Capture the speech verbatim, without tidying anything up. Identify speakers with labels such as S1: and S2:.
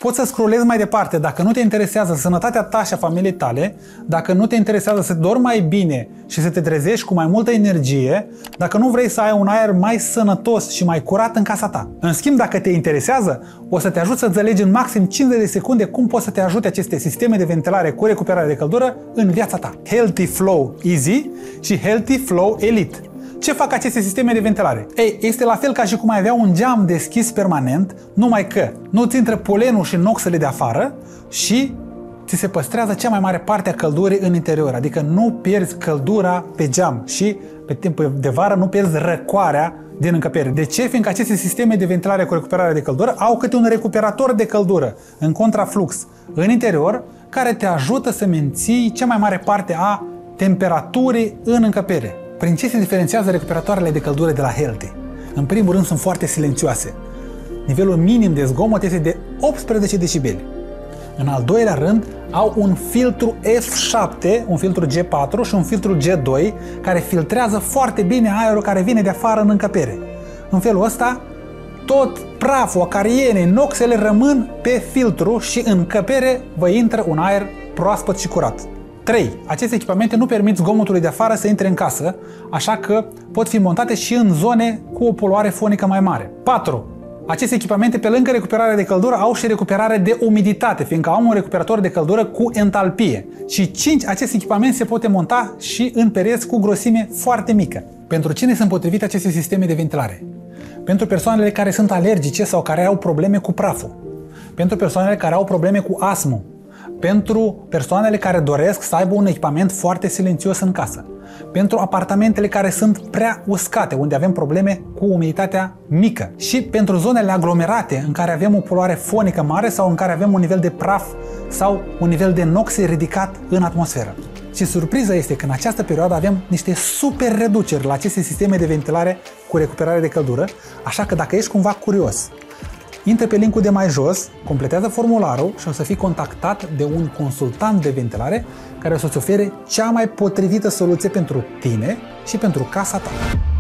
S1: Poți să scrollezi mai departe. Dacă nu te interesează sănătatea ta și a familiei tale, dacă nu te interesează să dormi mai bine și să te trezești cu mai multă energie, dacă nu vrei să ai un aer mai sănătos și mai curat în casa ta. În schimb, dacă te interesează, o să te ajut să înțelegi în maxim cincizeci de secunde cum poți să te ajute aceste sisteme de ventilare cu recuperare de căldură în viața ta. Healthy Flow Easy și Healthy Flow Elite. Ce fac aceste sisteme de ventilare? Ei, este la fel ca și cum ai avea un geam deschis permanent, numai că nu-ți intră polenul și noxele de afară și ți se păstrează cea mai mare parte a căldurii în interior. Adică nu pierzi căldura pe geam și pe timpul de vară nu pierzi răcoarea din încăpere. De ce? Fiindcă aceste sisteme de ventilare cu recuperare de căldură au câte un recuperator de căldură în contraflux în interior care te ajută să menții cea mai mare parte a temperaturii în încăpere. Prin ce se diferențiază recuperatoarele de căldură de la Healthy? În primul rând sunt foarte silențioase. Nivelul minim de zgomot este de optsprezece decibeli. În al doilea rând au un filtru F șapte, un filtru G patru și un filtru G doi care filtrează foarte bine aerul care vine de afară în încăpere. În felul ăsta, tot praful, acarienei, noxele rămân pe filtru și în încăpere vă intră un aer proaspăt și curat. trei. Aceste echipamente nu permit zgomotului de afară să intre în casă, așa că pot fi montate și în zone cu o poluare fonică mai mare. patru. Aceste echipamente, pe lângă recuperarea de căldură, au și recuperare de umiditate, fiindcă au un recuperator de căldură cu entalpie. Și cinci. Acest echipament se poate monta și în pereți cu grosime foarte mică. Pentru cine sunt potrivite aceste sisteme de ventilare? Pentru persoanele care sunt alergice sau care au probleme cu praful. Pentru persoanele care au probleme cu astmă. Pentru persoanele care doresc să aibă un echipament foarte silențios în casă. Pentru apartamentele care sunt prea uscate, unde avem probleme cu umiditatea mică. Și pentru zonele aglomerate, în care avem o poluare fonică mare sau în care avem un nivel de praf sau un nivel de noxe ridicat în atmosferă. Și surpriza este că în această perioadă avem niște super reduceri la aceste sisteme de ventilare cu recuperare de căldură, așa că dacă ești cumva curios, intră pe linkul de mai jos, completează formularul și o să fii contactat de un consultant de ventilare care o să-ți ofere cea mai potrivită soluție pentru tine și pentru casa ta.